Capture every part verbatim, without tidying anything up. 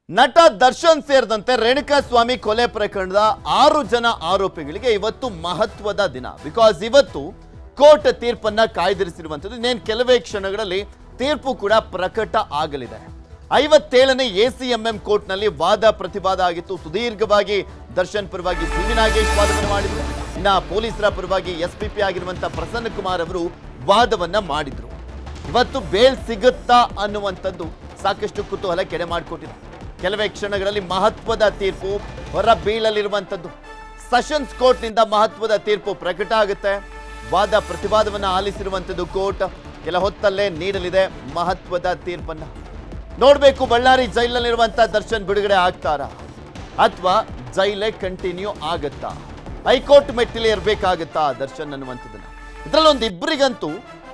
ನಟ ದರ್ಶನ್ ಸೇರಿದಂತೆ ರೇಣುಕಾಸ್ವಾಮಿ ಕೊಲೆ ಪ್ರಕರಣದ ಆರು ಜನ ಆರೋಪಿಗಳಿಗೆ ಇವತ್ತು ಮಹತ್ವದ ದಿನ. ಬಿಕಾಸ್ ಇವತ್ತು ಕೋರ್ಟ್ ತೀರ್ಪನ್ನ ಕಾಯ್ದಿರಿಸಿರುವಂತದ್ದು. ಇನ್ನೇನು ಕೆಲವೇ ಕ್ಷಣಗಳಲ್ಲಿ ತೀರ್ಪು ಕೂಡ ಪ್ರಕಟ ಆಗಲಿದೆ. ಐವತ್ತೇಳನೇ ಎಸಿಎಂಎಂ ಕೋರ್ಟ್ ನಲ್ಲಿ ವಾದ ಪ್ರತಿವಾದ ಆಗಿತ್ತು. ಸುದೀರ್ಘವಾಗಿ ದರ್ಶನ್ ಪರವಾಗಿ ಸಿ ವಿ ನಾಗೇಶ್ ವಾದವನ್ನು ಮಾಡಿದ್ರು. ಇನ್ನ ಪೊಲೀಸರ ಪರವಾಗಿ ಎಸ್ಪಿಪಿ ಆಗಿರುವಂತಹ ಪ್ರಸನ್ನ ಕುಮಾರ್ ಅವರು ವಾದವನ್ನ ಮಾಡಿದ್ರು. ಇವತ್ತು ಬೇಲ್ ಸಿಗುತ್ತಾ ಅನ್ನುವಂಥದ್ದು ಸಾಕಷ್ಟು ಕುತೂಹಲ ಕೆಡೆ ಮಾಡಿಕೊಟ್ಟಿದೆ. ಕೆಲವೇ ಕ್ಷಣಗಳಲ್ಲಿ ಮಹತ್ವದ ತೀರ್ಪು ಹೊರ ಬೀಳಲಿರುವಂಥದ್ದು. ಸೆಷನ್ಸ್ ಕೋರ್ಟ್ ನಿಂದ ಮಹತ್ವದ ತೀರ್ಪು ಪ್ರಕಟ ಆಗುತ್ತೆ. ವಾದ ಪ್ರತಿವಾದವನ್ನ ಆಲಿಸಿರುವಂಥದ್ದು ಕೋರ್ಟ್ ಕೆಲ ಹೊತ್ತಲ್ಲೇ ನೀಡಲಿದೆ ಮಹತ್ವದ ತೀರ್ಪನ್ನ. ನೋಡಬೇಕು ಬಳ್ಳಾರಿ ಜೈಲಲ್ಲಿರುವಂತಹ ದರ್ಶನ್ ಬಿಡುಗಡೆ ಆಗ್ತಾರಾ ಅಥವಾ ಜೈಲೇ ಕಂಟಿನ್ಯೂ ಆಗುತ್ತಾ, ಹೈಕೋರ್ಟ್ ಮೆಟ್ಟಿಲೇ ಇರಬೇಕಾಗುತ್ತಾ ದರ್ಶನ್ ಅನ್ನುವಂಥದ್ದನ್ನ. ಇದರಲ್ಲಿ ಒಂದು ಇಬ್ಬರಿಗಂತೂ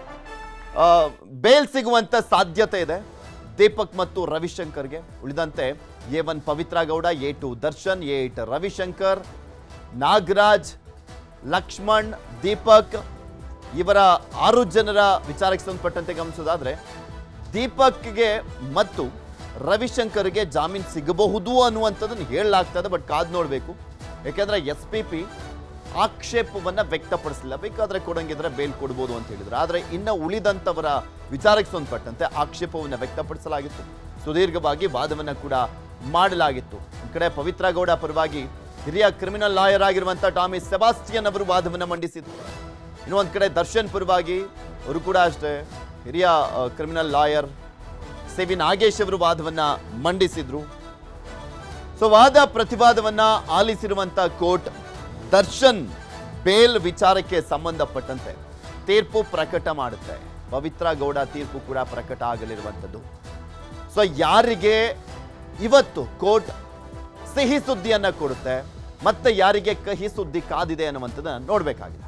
ಬೇಲ್ ಸಿಗುವಂತ ಸಾಧ್ಯತೆ ಇದೆ, ದೀಪಕ್ ಮತ್ತು ರವಿಶಂಕರ್ಗೆ. ಉಳಿದಂತೆ A one Pavithra Gowda, A two Darshan, A eight Ravishankar, Nagaraj, Lakshman, Deepak ಇವರ ಆರು ಜನರ ವಿಚಾರಕ್ಕೆ ಸಂಬಂಧಪಟ್ಟಂತೆ ಗಮನಿಸೋದಾದ್ರೆ ದೀಪಕ್ಗೆ ಮತ್ತು ರವಿಶಂಕರ್ಗೆ ಜಾಮೀನು ಸಿಗಬಹುದು ಅನ್ನುವಂಥದ್ದನ್ನು ಹೇಳಲಾಗ್ತದೆ. ಬಟ್ ಕಾದ್ ನೋಡಬೇಕು. ಯಾಕೆಂದ್ರೆ ಎಸ್ ಪಿ ಪಿ ಆಕ್ಷೇಪವನ್ನ ವ್ಯಕ್ತಪಡಿಸಲಿಲ್ಲ. ಬೇಕಾದ್ರೆ ಕೊಡಂಗಿದ್ರೆ ಬೇಲ್ ಕೊಡ್ಬೋದು ಅಂತ ಹೇಳಿದ್ರು. ಆದರೆ ಇನ್ನು ಉಳಿದಂಥವರ ವಿಚಾರಕ್ಕೆ ಸಂಬಂಧಪಟ್ಟಂತೆ ಆಕ್ಷೇಪವನ್ನು ವ್ಯಕ್ತಪಡಿಸಲಾಗಿತ್ತು. ಸುದೀರ್ಘವಾಗಿ ವಾದವನ್ನ ಕೂಡ ಮಾಡಲಾಗಿತ್ತು. ಈ ಕಡೆ ಪವಿತ್ರ ಗೌಡ ಪರವಾಗಿ ಹಿರಿಯ ಕ್ರಿಮಿನಲ್ ಲಾಯರ್ ಆಗಿರುವಂಥ ಟಾಮಿ ಸೆಬಾಸ್ಟಿಯನ್ ಅವರು ವಾದವನ್ನು ಮಂಡಿಸಿದ್ರು. ಇನ್ನು ಒಂದು ಕಡೆ ದರ್ಶನ್ ಪರವಾಗಿ ಅವರು ಕೂಡ ಅಷ್ಟೇ ಹಿರಿಯ criminal lawyer C V Nagesh ಅವರು ವಾದವನ್ನ ಮಂಡಿಸಿದ್ರು. ಸೊ ವಾದ ಪ್ರತಿವಾದವನ್ನ ಆಲಿಸಿರುವಂತ ಕೋರ್ಟ್ ದರ್ಶನ್ ಬೇಲ್ ವಿಚಾರಕ್ಕೆ ಸಂಬಂಧಪಟ್ಟಂತೆ ತೀರ್ಪು ಪ್ರಕಟ ಮಾಡುತ್ತೆ. ಪವಿತ್ರ ಗೌಡ ತೀರ್ಪು ಕೂಡ ಪ್ರಕಟ ಆಗಲಿರುವಂಥದ್ದು. ಸೊ ಯಾರಿಗೆ ಇವತ್ತು ಕೋರ್ಟ್ ಸಿಹಿ ಸುದ್ದಿಯನ್ನ ಕೊಡುತ್ತೆ ಮತ್ತೆ ಯಾರಿಗೆ ಕಹಿ ಸುದ್ದಿ ಕಾದಿದೆ ಅನ್ನುವಂಥದ್ದನ್ನ ನೋಡ್ಬೇಕಾಗಿದೆ.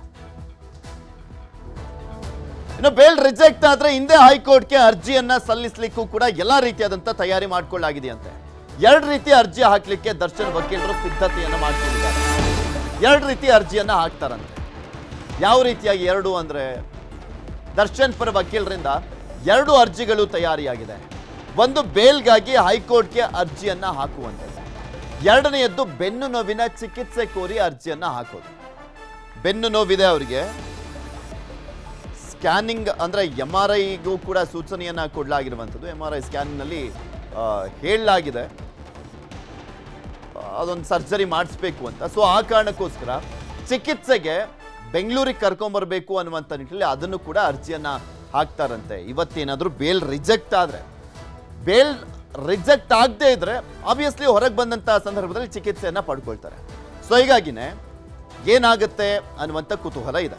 ಇನ್ನು ಬೇಲ್ ರಿಜೆಕ್ಟ್ ಆದ್ರೆ ಹಿಂದೆ ಹೈಕೋರ್ಟ್ಗೆ ಅರ್ಜಿಯನ್ನ ಸಲ್ಲಿಸಲಿಕ್ಕೂ ಕೂಡ ಎಲ್ಲಾ ರೀತಿಯಾದಂತ ತಯಾರಿ ಮಾಡ್ಕೊಳ್ಳಾಗಿದೆಯಂತೆ. ಎರಡು ರೀತಿ ಅರ್ಜಿ ಹಾಕ್ಲಿಕ್ಕೆ ದರ್ಶನ್ ವಕೀಲರು ಸಿದ್ಧತೆಯನ್ನ ಮಾಡ್ಕೊಂಡಿದ್ದಾರೆ. ಎರಡು ರೀತಿ ಅರ್ಜಿಯನ್ನ ಹಾಕ್ತಾರಂತೆ. ಯಾವ ರೀತಿಯಾಗಿ ಎರಡು ಅಂದ್ರೆ ದರ್ಶನ್ ಪರ ವಕೀಲರಿಂದ ಎರಡು ಅರ್ಜಿಗಳು ತಯಾರಿಯಾಗಿದೆ. ಒಂದು ಬೇಲ್ಗಾಗಿ ಹೈಕೋರ್ಟ್ಗೆ ಅರ್ಜಿಯನ್ನ ಹಾಕುವಂಥದ್ದು, ಎರಡನೆಯದ್ದು ಬೆನ್ನು ನೋವಿನ ಚಿಕಿತ್ಸೆ ಕೋರಿ ಅರ್ಜಿಯನ್ನ ಹಾಕೋದು. ಬೆನ್ನು ನೋವಿದೆ ಅವರಿಗೆ, ಸ್ಕ್ಯಾನಿಂಗ್ ಅಂದ್ರೆ ಎಂ ಆರ್ ಐಗೂ ಕೂಡ ಸೂಚನೆಯನ್ನ ಕೊಡಲಾಗಿರುವಂಥದ್ದು. ಎಂ ಆರ್ ಐ ಸ್ಕ್ಯಾನಿಂಗ್ ನಲ್ಲಿ ಹೇಳಲಾಗಿದೆ ಅದೊಂದು ಸರ್ಜರಿ ಮಾಡಿಸ್ಬೇಕು ಅಂತ. ಸೊ ಆ ಕಾರಣಕ್ಕೋಸ್ಕರ ಚಿಕಿತ್ಸೆಗೆ ಬೆಂಗಳೂರಿಗೆ ಕರ್ಕೊಂಡ್ಬರ್ಬೇಕು ಅನ್ನುವಂಥ ನಿಟ್ಟಿನಲ್ಲಿ ಅದನ್ನು ಕೂಡ ಅರ್ಜಿಯನ್ನ ಹಾಕ್ತಾರಂತೆ. ಇವತ್ತೇನಾದ್ರೂ ಬೇಲ್ ರಿಜೆಕ್ಟ್ ಆದ್ರೆ, ಬೇಲ್ ರಿಜೆಕ್ಟ್ ಆಗದೆ ಇದ್ರೆ ಆಬ್ವಿಯಸ್ಲಿ ಹೊರಗೆ ಬಂದಂತ ಸಂದರ್ಭದಲ್ಲಿ ಚಿಕಿತ್ಸೆಯನ್ನ ಪಡ್ಕೊಳ್ತಾರೆ. ಸೊ ಹೀಗಾಗಿನೇ ಏನಾಗುತ್ತೆ ಅನ್ನುವಂಥ ಕುತೂಹಲ ಇದೆ.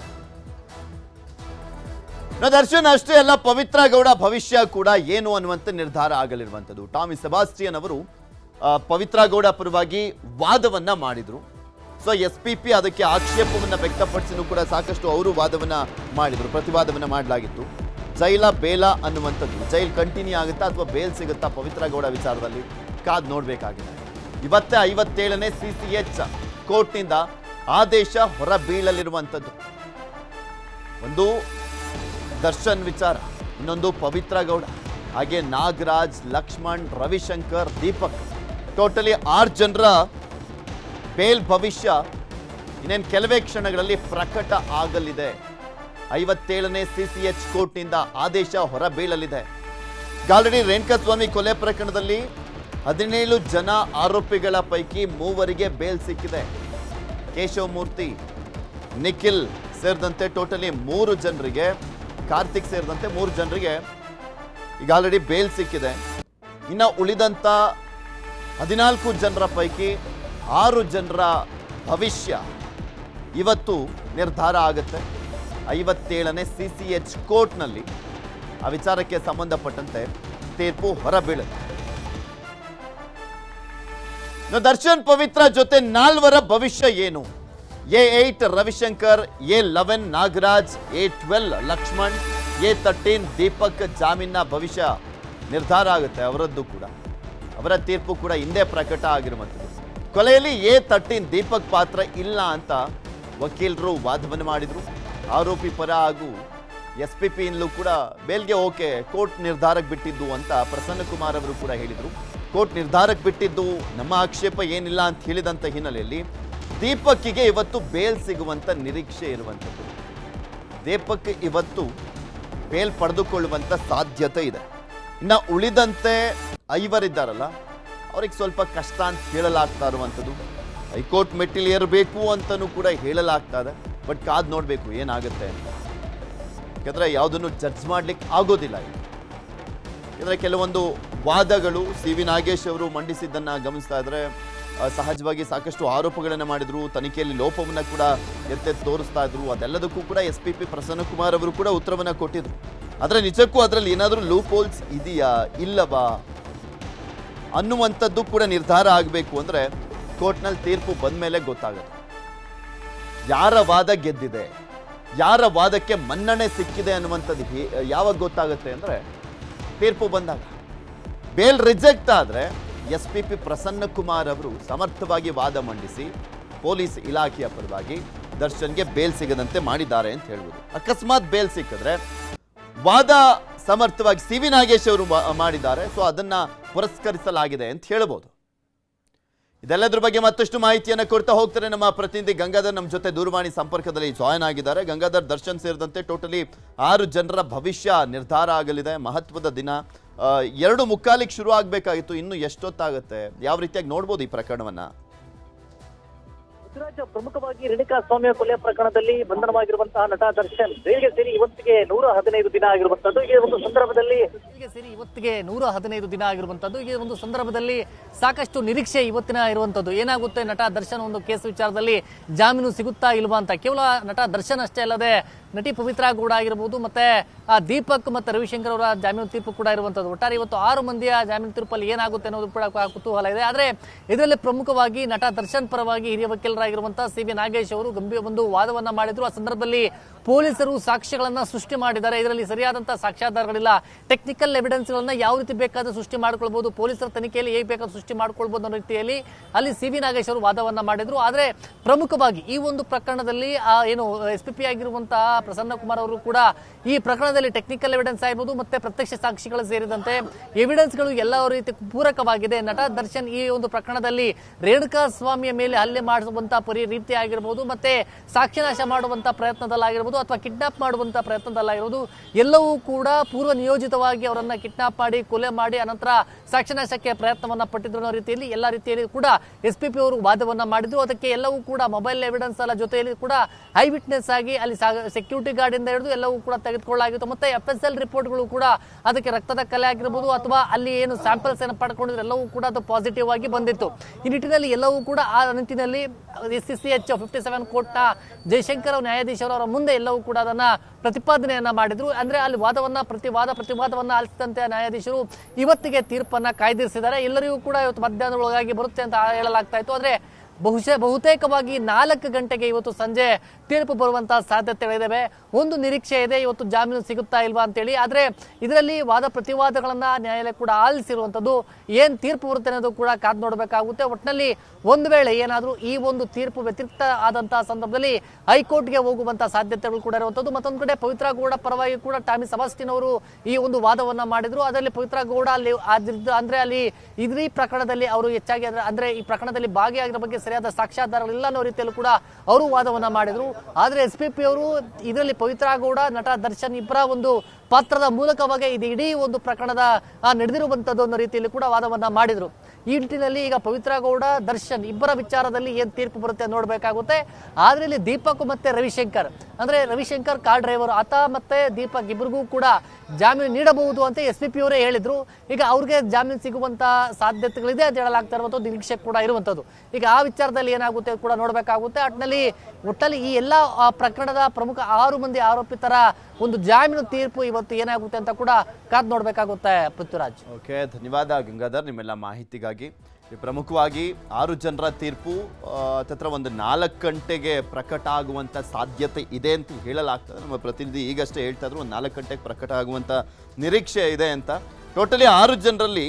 ದರ್ಶನ್ ಅಷ್ಟೇ ಅಲ್ಲ, ಪವಿತ್ರ ಗೌಡ ಭವಿಷ್ಯ ಕೂಡ ಏನು ಅನ್ನುವಂಥ ನಿರ್ಧಾರ ಆಗಲಿರುವಂಥದ್ದು. ಟಾಮಿ ಸೆಬಾಸ್ಟಿಯನ್ ಅವರು ಪವಿತ್ರ ಗೌಡ ಪರವಾಗಿ ವಾದವನ್ನ ಮಾಡಿದ್ರು. ಸೊ ಎಸ್ ಪಿ ಪಿ ಅದಕ್ಕೆ ಆಕ್ಷೇಪವನ್ನ ವ್ಯಕ್ತಪಡಿಸಿನೂ ಕೂಡ ಸಾಕಷ್ಟು ಅವರು ವಾದವನ್ನ ಮಾಡಿದ್ರು, ಪ್ರತಿವಾದವನ್ನ ಮಾಡಲಾಗಿತ್ತು. ಜೈಲ ಬೇಲ ಅನ್ನುವಂಥದ್ದು, ಜೈಲ್ ಕಂಟಿನ್ಯೂ ಆಗುತ್ತಾ ಅಥವಾ ಬೇಲ್ ಸಿಗುತ್ತಾ ಪವಿತ್ರ ಗೌಡ ವಿಚಾರದಲ್ಲಿ ಕಾದ್ ನೋಡ್ಬೇಕಾಗಿದೆ. ಇವತ್ತೇ ಐವತ್ತೇಳನೇ ಸಿ ಸಿ ಎಚ್ ಕೋರ್ಟ್ನಿಂದ ಆದೇಶ ಹೊರ ಬೀಳಲಿರುವಂಥದ್ದು. ಒಂದು ದರ್ಶನ್ ವಿಚಾರ, ಇನ್ನೊಂದು ಪವಿತ್ರ ಗೌಡ, ಹಾಗೆ ನಾಗರಾಜ್, ಲಕ್ಷ್ಮಣ್, ರವಿಶಂಕರ್, ದೀಪಕ್, ಟೋಟಲಿ ಆರು ಜನರ ಬೇಲ್ ಭವಿಷ್ಯ ಇನ್ನೇನು ಕೆಲವೇ ಕ್ಷಣಗಳಲ್ಲಿ ಪ್ರಕಟ ಆಗಲಿದೆ. ಐವತ್ತೇಳನೇ ಸಿ ಸಿ ಎಚ್ ಕೋರ್ಟ್ನಿಂದ ಆದೇಶ ಹೊರ ಬೀಳಲಿದೆ. ಆಲ್ರೆಡಿ ರೇಣುಕಾಸ್ವಾಮಿ ಕೊಲೆ ಪ್ರಕರಣದಲ್ಲಿ ಹದಿನೇಳು ಜನ ಆರೋಪಿಗಳ ಪೈಕಿ ಮೂವರಿಗೆ ಬೇಲ್ ಸಿಕ್ಕಿದೆ. ಕೇಶವಮೂರ್ತಿ, ನಿಖಿಲ್ ಸೇರಿದಂತೆ ಟೋಟಲಿ ಮೂರು ಜನರಿಗೆ, ಕಾರ್ತಿಕ್ ಸೇರಿದಂತೆ ಮೂರು ಜನರಿಗೆ ಈಗ ಆಲ್ರೆಡಿ ಬೇಲ್ ಸಿಕ್ಕಿದೆ. ಇನ್ನು ಉಳಿದಂತ ಹದಿನಾಲ್ಕು ಜನರ ಪೈಕಿ ಆರು ಜನರ ಭವಿಷ್ಯ ಇವತ್ತು ನಿರ್ಧಾರ ಆಗುತ್ತೆ. ಐವತ್ತೇಳನೇ ಸಿ ಸಿ ಎಚ್ ಕೋರ್ಟ್ನಲ್ಲಿ ಆ ವಿಚಾರಕ್ಕೆ ಸಂಬಂಧಪಟ್ಟಂತೆ ತೀರ್ಪು ಹೊರಬೀಳುತ್ತೆ. ದರ್ಶನ್ ಪವಿತ್ರ ಜೊತೆ ನಾಲ್ವರ ಭವಿಷ್ಯ ಏನು? A eight Ravishankar, A eleven Nagaraj, A twelve Lakshman, A thirteen Deepak ಜಾಮೀನ ಭವಿಷ್ಯ ನಿರ್ಧಾರ ಆಗುತ್ತೆ. ಅವರದ್ದು ಕೂಡ ಅವರ ತೀರ್ಪು ಕೂಡ ಹಿಂದೆ ಪ್ರಕಟ ಆಗಿರುವಂಥದ್ದು. ಕೊಲೆಯಲ್ಲಿ ಎ ತರ್ಟೀನ್ ದೀಪಕ್ ಪಾತ್ರ ಇಲ್ಲ ಅಂತ ವಕೀಲರು ವಾದವನ್ನು ಮಾಡಿದ್ರು. ಆರೋಪಿ ಪರ ಹಾಗೂ ಎಸ್ ಪಿ ಪಿ ಇಂದಲೂ ಕೂಡ ಬೇಲ್ಗೆ ಓಕೆ, ಕೋರ್ಟ್ ನಿರ್ಧಾರಕ್ಕೆ ಬಿಟ್ಟಿದ್ದು ಅಂತ ಪ್ರಸನ್ನ ಕುಮಾರ್ ಅವರು ಕೂಡ ಹೇಳಿದರು. ಕೋರ್ಟ್ ನಿರ್ಧಾರಕ್ಕೆ ಬಿಟ್ಟಿದ್ದು ನಮ್ಮ ಆಕ್ಷೇಪ ಏನಿಲ್ಲ ಅಂತ ಹೇಳಿದಂಥ ಹಿನ್ನೆಲೆಯಲ್ಲಿ ದೀಪಕ್ಕಿಗೆ ಇವತ್ತು ಬೇಲ್ ಸಿಗುವಂಥ ನಿರೀಕ್ಷೆ ಇರುವಂಥದ್ದು. ದೀಪಕ್ ಇವತ್ತು ಬೇಲ್ ಪಡೆದುಕೊಳ್ಳುವಂಥ ಸಾಧ್ಯತೆ ಇದೆ. ಇನ್ನು ಉಳಿದಂತೆ ಐವರಿದ್ದಾರಲ್ಲ ಅವ್ರಿಗೆ ಸ್ವಲ್ಪ ಕಷ್ಟ ಅಂತ ಹೇಳಲಾಗ್ತಾ ಇರುವಂಥದ್ದು. ಹೈಕೋರ್ಟ್ ಮೆಟ್ಟಿಲು ಏರಬೇಕು ಅಂತಲೂ ಕೂಡ ಹೇಳಲಾಗ್ತಾ ಇದೆ. ಬಟ್ ಕಾದು ನೋಡಬೇಕು ಏನಾಗುತ್ತೆ ಅಂತ. ಯಾಕಂದರೆ ಯಾವುದನ್ನು ಜಡ್ಜ್ ಮಾಡ್ಲಿಕ್ಕೆ ಆಗೋದಿಲ್ಲ. ಯಾಕಂದರೆ ಕೆಲವೊಂದು ವಾದಗಳು ಸಿ ವಿ ನಾಗೇಶ್ ಅವರು ಮಂಡಿಸಿದ್ದನ್ನು ಗಮನಿಸ್ತಾ ಇದ್ರೆ ಸಹಜವಾಗಿ ಸಾಕಷ್ಟು ಆರೋಪಗಳನ್ನು ಮಾಡಿದ್ರು, ತನಿಖೆಯಲ್ಲಿ ಲೋಪವನ್ನು ಕೂಡ ಎತ್ತೆತ್ತು ತೋರಿಸ್ತಾ ಇದ್ರು. ಅದೆಲ್ಲದಕ್ಕೂ ಕೂಡ ಎಸ್ ಪಿ ಪಿ ಪ್ರಸನ್ನಕುಮಾರ್ ಅವರು ಕೂಡ ಉತ್ತರವನ್ನು ಕೊಟ್ಟಿದ್ರು. ಆದರೆ ನಿಜಕ್ಕೂ ಅದರಲ್ಲಿ ಏನಾದರೂ ಲೂಪ್ ಹೋಲ್ಸ್ ಇದೆಯಾ ಇಲ್ಲವಾ ಅನ್ನುವಂಥದ್ದು ಕೂಡ ನಿರ್ಧಾರ ಆಗಬೇಕು ಅಂದರೆ ಕೋರ್ಟ್ನಲ್ಲಿ ತೀರ್ಪು ಬಂದ ಮೇಲೆ ಗೊತ್ತಾಗುತ್ತೆ. ಯಾರ ವಾದ ಗೆದ್ದಿದೆ, ಯಾರ ವಾದಕ್ಕೆ ಮನ್ನಣೆ ಸಿಕ್ಕಿದೆ ಅನ್ನುವಂಥದ್ದು ಯಾವಾಗ ಗೊತ್ತಾಗುತ್ತೆ ಅಂದರೆ ತೀರ್ಪು ಬಂದಾಗ. ಬೇಲ್ ರಿಜೆಕ್ಟ್ ಆದರೆ ಎಸ್ ಪಿ ಪಿ ಪ್ರಸನ್ನಕುಮಾರ್ ಅವರು ಸಮರ್ಥವಾಗಿ ವಾದ ಮಂಡಿಸಿ ಪೊಲೀಸ್ ಇಲಾಖೆಯ ಪರವಾಗಿ ದರ್ಶನ್ಗೆ ಬೇಲ್ ಸಿಗದಂತೆ ಮಾಡಿದ್ದಾರೆ ಅಂತ ಹೇಳ್ಬೋದು. ಅಕಸ್ಮಾತ್ ಬೇಲ್ ಸಿಕ್ಕಿದ್ರೆ ವಾದ ಸಮರ್ಥವಾಗಿ ಸಿ ವಿ ನಾಗೇಶ್ ಅವರು ಮಾಡಿದ್ದಾರೆ, ಸೊ ಅದನ್ನ ಪುರಸ್ಕರಿಸಲಾಗಿದೆ ಅಂತ ಹೇಳ್ಬೋದು. ಇದೆಲ್ಲದ್ರ ಬಗ್ಗೆ ಮತ್ತಷ್ಟು ಮಾಹಿತಿಯನ್ನು ಕೊಡ್ತಾ ಹೋಗ್ತಾರೆ ನಮ್ಮ ಪ್ರತಿನಿಧಿ ಗಂಗಾಧರ್ ನಮ್ಮ ಜೊತೆ ದೂರವಾಣಿ ಸಂಪರ್ಕದಲ್ಲಿ ಜಾಯ್ನ್ ಆಗಿದ್ದಾರೆ. ಗಂಗಾಧರ್, ದರ್ಶನ್ ಸೇರಿದಂತೆ ಟೋಟಲಿ ಆರು ಜನರ ಭವಿಷ್ಯ ನಿರ್ಧಾರ ಆಗಲಿದೆ. ಮಹತ್ವದ ದಿನ. ಎರಡು ಮುಕ್ಕಾಲಿಗೆ ಶುರು ಆಗಬೇಕಾಗಿತ್ತು, ಇನ್ನು ಎಷ್ಟೊತ್ತಾಗುತ್ತೆ, ಯಾವ ರೀತಿಯಾಗಿ ನೋಡ್ಬೋದು ಈ ಪ್ರಕರಣವನ್ನ? ಪ್ರಮುಖವಾಗಿ ರೇಣುಕಾ ಸ್ವಾಮಿ ಕೊಲೆ ಪ್ರಕರಣದಲ್ಲಿ ಬಂಧನವಾಗಿರುವಂತಹ ನಟ ದರ್ಶನ್ ಜೈಲಿಗೆ ಸೇರಿ ಇವತ್ತಿಗೆ ನೂರ ಹದಿನೈದು ದಿನ ಆಗಿರುವಂತದ್ದು. ಈ ಒಂದು ಸಂದರ್ಭದಲ್ಲಿ ಸೇರಿ ಇವತ್ತಿಗೆ ನೂರ ಹದಿನೈದು ದಿನ ಆಗಿರುವಂತದ್ದು. ಈ ಒಂದು ಸಂದರ್ಭದಲ್ಲಿ ಸಾಕಷ್ಟು ನಿರೀಕ್ಷೆ ಇವತ್ತಿನ ಇರುವಂತದ್ದು. ಏನಾಗುತ್ತೆ, ನಟ ದರ್ಶನ್ ಒಂದು ಕೇಸ್ ವಿಚಾರದಲ್ಲಿ ಜಾಮೀನು ಸಿಗುತ್ತಾ ಇಲ್ವಾ ಅಂತ. ಕೇವಲ ನಟ ದರ್ಶನ್ ಅಷ್ಟೇ ಅಲ್ಲದೆ ನಟಿ ಪವಿತ್ರ ಗೌಡ ಆಗಿರಬಹುದು, ಮತ್ತೆ ಆ ದೀಪಕ್ ಮತ್ತೆ ರವಿಶಂಕರ್ ಅವರ ಜಾಮೀನು ತೀರ್ಪು ಕೂಡ ಇರುವಂತದ್ದು. ಒಟ್ಟಾರೆ ಇವತ್ತು ಆರು ಮಂದಿಯ ಜಾಮೀನು ತೀರ್ಪಲ್ಲಿ ಏನಾಗುತ್ತೆ ಅನ್ನೋದು ಕೂಡ ಕುತೂಹಲ ಇದೆ. ಆದ್ರೆ ಇದರಲ್ಲಿ ಪ್ರಮುಖವಾಗಿ ನಟ ದರ್ಶನ್ ಪರವಾಗಿ ಹಿರಿಯ ವಕೀಲರಾಗಿರುವಂತಹ ಸಿ ವಿ ನಾಗೇಶ್ ಅವರು ಗಂಭೀರ ಒಂದು ವಾದವನ್ನ ಮಾಡಿದ್ರು. ಆ ಸಂದರ್ಭದಲ್ಲಿ ಪೊಲೀಸರು ಸಾಕ್ಷ್ಯಗಳನ್ನ ಸೃಷ್ಟಿ ಮಾಡಿದ್ದಾರೆ. ಇದರಲ್ಲಿ ಸರಿಯಾದಂತಹ ಸಾಕ್ಷ್ಯಾಧಾರಗಳಿಲ್ಲ. ಟೆಕ್ನಿಕಲ್ ಎವಿಡೆನ್ಸ್ ಗಳನ್ನ ಯಾವ ರೀತಿ ಬೇಕಾದ್ರೂ ಸೃಷ್ಟಿ ಮಾಡ್ಕೊಳ್ಬಹುದು, ಪೊಲೀಸರ ತನಿಖೆಯಲ್ಲಿ ಹೇಗೆ ಬೇಕಾದ್ರೂ ಸೃಷ್ಟಿ ಮಾಡ್ಕೊಳ್ಬಹುದು ಅನ್ನೋ ರೀತಿಯಲ್ಲಿ ಅಲ್ಲಿ ಸಿ ವಿ ನಾಗೇಶ್ ಅವರು ವಾದವನ್ನ ಮಾಡಿದ್ರು. ಆದ್ರೆ ಪ್ರಮುಖವಾಗಿ ಈ ಒಂದು ಪ್ರಕರಣದಲ್ಲಿ ಆ ಏನು ಎಸ್ ಪಿ ಪಿ ಆಗಿರುವಂತಹ ಪ್ರಸನ್ನಕುಮಾರ್ ಅವರು ಕೂಡ ಈ ಪ್ರಕರಣದಲ್ಲಿ ಟೆಕ್ನಿಕಲ್ ಎವಿಡೆನ್ಸ್ ಆಗಿರ್ಬೋದು ಮತ್ತೆ ಪ್ರತ್ಯಕ್ಷ ಸಾಕ್ಷಿಗಳು ಸೇರಿದಂತೆ ಎವಿಡೆನ್ಸ್ ಗಳು ಎಲ್ಲ ರೀತಿ ಪೂರಕವಾಗಿದೆ. ನಟ ದರ್ಶನ್ ಈ ಒಂದು ಪ್ರಕರಣದಲ್ಲಿ ರೇಣುಕಾ ಸ್ವಾಮಿಯ ಮೇಲೆ ಹಲ್ಲೆ ಮಾಡುವಂತಹ ಪರಿ ರೀತಿ ಆಗಿರಬಹುದು, ಮತ್ತೆ ಸಾಕ್ಷ್ಯನಾಶ ಮಾಡುವಂತಹ ಪ್ರಯತ್ನದಲ್ಲಾಗಿರ್ಬೋದು ಅಥವಾ ಕಿಡ್ನಾಪ್ ಮಾಡುವಂತಹ ಪ್ರಯತ್ನದಲ್ಲಾಗಿರೋದು ಎಲ್ಲವೂ ಕೂಡ ಪೂರ್ವ ನಿಯೋಜಿತವಾಗಿ ಅವರನ್ನ ಕಿಡ್ನಾಪ್ ಮಾಡಿ ಕೊಲೆ ಮಾಡಿ ಅನಂತರ ಸಾಕ್ಷ್ಯನಾಶಕ್ಕೆ ಪ್ರಯತ್ನವನ್ನ ಪಟ್ಟಿದ್ರು ಅನ್ನೋ ರೀತಿಯಲ್ಲಿ ಎಲ್ಲ ರೀತಿಯಲ್ಲಿ ಕೂಡ ಎಸ್ ಪಿ ಪಿ ಅವರು ವಾದವನ್ನ ಮಾಡಿದ್ರು. ಅದಕ್ಕೆ ಎಲ್ಲವೂ ಕೂಡ ಮೊಬೈಲ್ ಎವಿಡೆನ್ಸ್ ಅಲ್ಲ ಜೊತೆಯಲ್ಲಿ ಕೂಡ ಐ ವಿಟ್ನೆಸ್ ಆಗಿ ಅಲ್ಲಿ ಸೆಕ್ಯೂರಿಟಿ ಗಾರ್ಡ್ ಇಂದ ಹಿಡಿದು ಎಲ್ಲವೂ ಕೂಡ ತೆಗೆದುಕೊಳ್ಳಲಾಗಿತ್ತು. ಮತ್ತೆ ಎಫ್ ಎಸ್ ಎಲ್ ರಿಪೋರ್ಟ್ಗಳು ಕೂಡ ಅದಕ್ಕೆ ರಕ್ತದ ಕಲೆ ಆಗಿರಬಹುದು ಅಥವಾ ಅಲ್ಲಿ ಏನು ಸ್ಯಾಂಪಲ್ಸ್ ಅನ್ನು ಪಡ್ಕೊಂಡಿದ್ರೆ ಎಲ್ಲವೂ ಕೂಡ ಅದು ಪಾಸಿಟಿವ್ ಆಗಿ ಬಂದಿತ್ತು. ಈ ನಿಟ್ಟಿನಲ್ಲಿ ಎಲ್ಲವೂ ಕೂಡ ಆ ನಿಟ್ಟಿನಲ್ಲಿ S C H fifty seven court ನ ಜಯಶಂಕರ್ ನ್ಯಾಯಾಧೀಶರು ಅವರ ಮುಂದೆ ಎಲ್ಲವೂ ಕೂಡ ಅದನ್ನ ಪ್ರತಿಪಾದನೆಯನ್ನ ಮಾಡಿದ್ರು. ಅಂದ್ರೆ ಅಲ್ಲಿ ವಾದವನ್ನ ಪ್ರತಿವಾದ ಪ್ರತಿವಾದವನ್ನ ಆಲಿಸಿದಂತೆ ನ್ಯಾಯಾಧೀಶರು ಇವತ್ತಿಗೆ ತೀರ್ಪನ್ನ ಕಾಯ್ದಿರಿಸಿದ್ದಾರೆ. ಎಲ್ಲರಿಗೂ ಕೂಡ ಇವತ್ತು ಮಧ್ಯಾಹ್ನದ ಒಳಗಾಗಿ ಬರುತ್ತೆ ಅಂತ ಹೇಳಲಾಗ್ತಾ ಇತ್ತು. ಆದ್ರೆ ಬಹುಶಃ ಬಹುತೇಕವಾಗಿ ನಾಲ್ಕು ಗಂಟೆಗೆ ಇವತ್ತು ಸಂಜೆ ತೀರ್ಪು ಬರುವಂತಹ ಸಾಧ್ಯತೆಗಳಿದ್ದಾವೆ. ಒಂದು ನಿರೀಕ್ಷೆ ಇದೆ, ಇವತ್ತು ಜಾಮೀನು ಸಿಗುತ್ತಾ ಇಲ್ವಾ ಅಂತೇಳಿ. ಆದ್ರೆ ಇದರಲ್ಲಿ ವಾದ ಪ್ರತಿವಾದಗಳನ್ನ ನ್ಯಾಯಾಲಯ ಕೂಡ ಆಲಿಸಿರುವಂತದ್ದು. ಏನ್ ತೀರ್ಪು ಬರುತ್ತೆ ಅನ್ನೋದು ಕೂಡ ಕಾದ್ ನೋಡಬೇಕಾಗುತ್ತೆ. ಒಟ್ಟಿನಲ್ಲಿ ಒಂದು ವೇಳೆ ಏನಾದ್ರೂ ಈ ಒಂದು ತೀರ್ಪು ವ್ಯತಿರಿಕ್ತ ಆದಂತಹ ಸಂದರ್ಭದಲ್ಲಿ ಹೈಕೋರ್ಟ್ಗೆ ಹೋಗುವಂತಹ ಸಾಧ್ಯತೆಗಳು ಕೂಡ ಇರುವಂತದ್ದು. ಮತ್ತೊಂದು ಕಡೆ ಪವಿತ್ರ ಗೌಡ ಪರವಾಗಿ ಕೂಡ ಟಾಮಿ ಸೆಬಾಸ್ಟಿನ್ ಅವರು ಈ ಒಂದು ವಾದವನ್ನ ಮಾಡಿದ್ರು. ಅದರಲ್ಲಿ ಪವಿತ್ರ ಗೌಡ ಅಲ್ಲಿ ಅಂದ್ರೆ ಅಲ್ಲಿ ಇದ್ರಿ ಪ್ರಕರಣದಲ್ಲಿ ಅವರು ಹೆಚ್ಚಾಗಿ ಅಂದ್ರೆ ಈ ಪ್ರಕರಣದಲ್ಲಿ ಭಾಗಿಯಾಗಿರೋ ಬಗ್ಗೆ ಸರಿಯಾದ ಸಾಕ್ಷ್ಯಾಧಾರಗಳಿಲ್ಲ ಅನ್ನೋ ರೀತಿಯಲ್ಲೂ ಕೂಡ ಅವರು ವಾದವನ್ನ ಮಾಡಿದ್ರು. ಆದ್ರೆ ಎಸ್ ಪಿ ಪಿ ಅವರು ಇದರಲ್ಲಿ ಪವಿತ್ರ ಗೌಡ ನಟ ದರ್ಶನ್ ಇಬ್ಬರ ಒಂದು ಪಾತ್ರದ ಮೂಲಕವಾಗಿ ಇದು ಇಡೀ ಒಂದು ಪ್ರಕರಣದ ನಡೆದಿರುವಂತದ್ದು ಅನ್ನೋ ರೀತಿಯಲ್ಲಿ ಕೂಡ ವಾದವನ್ನ ಮಾಡಿದ್ರು. ಈ ನಿಟ್ಟಿನಲ್ಲಿ ಈಗ ಪವಿತ್ರ ಗೌಡ ದರ್ಶನ್ ಇಬ್ಬರ ವಿಚಾರದಲ್ಲಿ ಏನ್ ತೀರ್ಪು ಬರುತ್ತೆ ನೋಡ್ಬೇಕಾಗುತ್ತೆ. ಆದ್ರೆ ಇಲ್ಲಿ ದೀಪಕ್ ಮತ್ತೆ ರವಿಶಂಕರ್ ಅಂದ್ರೆ ರವಿಶಂಕರ್ ಕಾರ್ ಡ್ರೈವರ್ ಆತ ಮತ್ತೆ ದೀಪಕ್ ಇಬ್ಬರಿಗೂ ಕೂಡ ಜಾಮೀನು ನೀಡಬಹುದು ಅಂತ ಎಸ್ ಪಿ ಪಿ ಅವರೇ ಹೇಳಿದ್ರು. ಈಗ ಅವ್ರಿಗೆ ಜಾಮೀನು ಸಿಗುವಂತ ಸಾಧ್ಯತೆಗಳಿದೆ ಅಂತ ಹೇಳಲಾಗ್ತಾ ಇರುವಂತದ್ದು, ನಿರೀಕ್ಷೆ ಕೂಡ ಇರುವಂತದ್ದು. ಈಗ ಆ ವಿಚಾರದಲ್ಲಿ ಏನಾಗುತ್ತೆ ಕೂಡ ನೋಡ್ಬೇಕಾಗುತ್ತೆ. ಒಟ್ಟಿನಲ್ಲಿ ಒಟ್ಟಲ್ಲಿ ಈ ಎಲ್ಲಾ ಪ್ರಕರಣದ ಪ್ರಮುಖ ಆರು ಮಂದಿ ಆರೋಪಿತರ ಒಂದು ಜಾಮೀನು ತೀರ್ಪು ಇವತ್ತು ಏನಾಗುತ್ತೆ ಅಂತ ಕೂಡ ಕಾದ್ ನೋಡ್ಬೇಕಾಗುತ್ತೆ. ಪೃಥ್ವಿರಾಜ್. ಓಕೆ, ಧನ್ಯವಾದ ಗಂಗಾಧರ್ ನಿಮ್ಮೆಲ್ಲ ಮಾಹಿತಿಗಾಗಿ. ಪ್ರಮುಖವಾಗಿ ಆರು ಜನರ ತೀರ್ಪು ತತ್ರ ಒಂದು ನಾಲ್ಕು ಗಂಟೆಗೆ ಪ್ರಕಟ ಆಗುವಂಥ ಸಾಧ್ಯತೆ ಇದೆ ಅಂತ ಹೇಳಲಾಗ್ತದೆ. ನಮ್ಮ ಪ್ರತಿನಿಧಿ ಈಗಷ್ಟೇ ಹೇಳ್ತಾ ಇದ್ರು ಒಂದು ನಾಲ್ಕು ಗಂಟೆಗೆ ಪ್ರಕಟ ಆಗುವಂಥ ನಿರೀಕ್ಷೆ ಇದೆ ಅಂತ. ಟೋಟಲಿ ಆರು ಜನರಲ್ಲಿ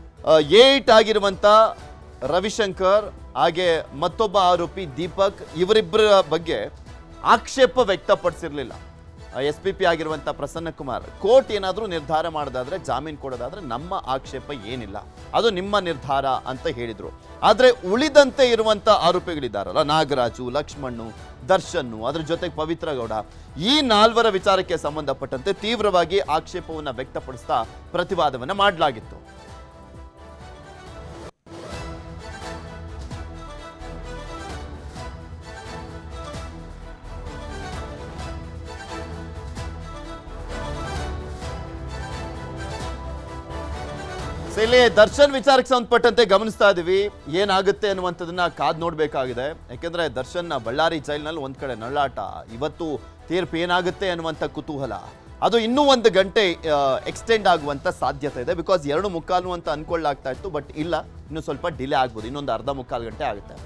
ಏಟ್ ಆಗಿರುವಂಥ ರವಿಶಂಕರ್ ಹಾಗೆ ಮತ್ತೊಬ್ಬ ಆರೋಪಿ ದೀಪಕ್ ಇವರಿಬ್ಬರ ಬಗ್ಗೆ ಆಕ್ಷೇಪ ವ್ಯಕ್ತಪಡಿಸಿರಲಿಲ್ಲ. ಎಸ್ ಪಿ ಪಿ ಆಗಿರುವಂಥ ಪ್ರಸನ್ನ ಕುಮಾರ್, ಕೋರ್ಟ್ ಏನಾದರೂ ನಿರ್ಧಾರ ಮಾಡೋದಾದ್ರೆ, ಜಾಮೀನು ಕೊಡೋದಾದ್ರೆ ನಮ್ಮ ಆಕ್ಷೇಪ ಏನಿಲ್ಲ, ಅದು ನಿಮ್ಮ ನಿರ್ಧಾರ ಅಂತ ಹೇಳಿದರು. ಆದರೆ ಉಳಿದಂತೆ ಇರುವಂಥ ಆರೋಪಿಗಳಿದ್ದಾರಲ್ಲ, ನಾಗರಾಜು, ಲಕ್ಷ್ಮಣ್ಣು, ದರ್ಶನ್ನು, ಅದ್ರ ಜೊತೆಗೆ ಪವಿತ್ರ ಗೌಡ, ಈ ನಾಲ್ವರ ವಿಚಾರಕ್ಕೆ ಸಂಬಂಧಪಟ್ಟಂತೆ ತೀವ್ರವಾಗಿ ಆಕ್ಷೇಪವನ್ನು ವ್ಯಕ್ತಪಡಿಸ್ತಾ ಪ್ರತಿವಾದವನ್ನು ಮಾಡಲಾಗಿತ್ತು. ಇಲ್ಲಿ ದರ್ಶನ್ ವಿಚಾರಕ್ಕೆ ಸಂಬಂಧಪಟ್ಟಂತೆ ಗಮನಿಸ್ತಾ ಇದೀವಿ, ಏನಾಗುತ್ತೆ ಅನ್ನುವಂಥದ್ದನ್ನ ಕಾದ್ ನೋಡ್ಬೇಕಾಗಿದೆ. ಯಾಕೆಂದ್ರೆ ದರ್ಶನ್ ಬಳ್ಳಾರಿ ಜೈಲಿನಲ್ಲಿ ಒಂದ್ ಕಡೆ ನಳ್ಳಾಟ, ಇವತ್ತು ತೀರ್ಪು ಏನಾಗುತ್ತೆ ಅನ್ನುವಂಥ ಕುತೂಹಲ, ಅದು ಇನ್ನೂ ಒಂದು ಗಂಟೆ ಎಕ್ಸ್ಟೆಂಡ್ ಆಗುವಂತ ಸಾಧ್ಯತೆ ಇದೆ. ಬಿಕಾಸ್ ಎರಡು ಮುಕ್ಕಾಲು ಅಂತ ಅನ್ಕೊಳ್ಳಾಗ್ತಾ ಇತ್ತು, ಬಟ್ ಇಲ್ಲ, ಇನ್ನು ಸ್ವಲ್ಪ ಡಿಲೇ ಆಗ್ಬೋದು, ಇನ್ನೊಂದು ಅರ್ಧ ಮುಕ್ಕಾಲು ಗಂಟೆ ಆಗುತ್ತೆ.